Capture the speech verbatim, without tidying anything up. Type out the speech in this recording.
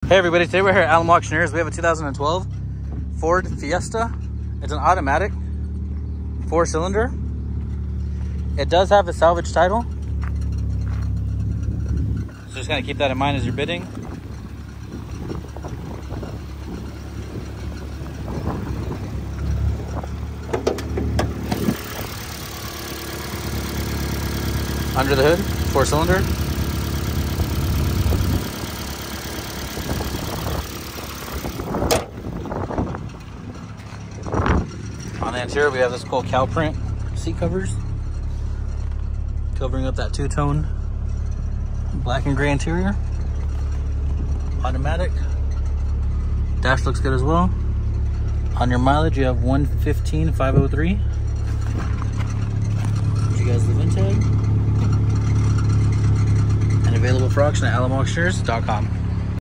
Hey everybody, today we're here at Alamo Auctioneers. We have a two thousand twelve Ford Fiesta. It's an automatic, four cylinder. It does have a salvage title. So just kind of keep that in mind as you're bidding. Under the hood, four cylinder. On the interior, we have this cool cow print seat covers, covering up that two-tone black and gray interior. Automatic. Dash looks good as well. On your mileage, you have one fifteen five oh three. You guys the VIN tag. And available for auction at alamo auctioneers dot com.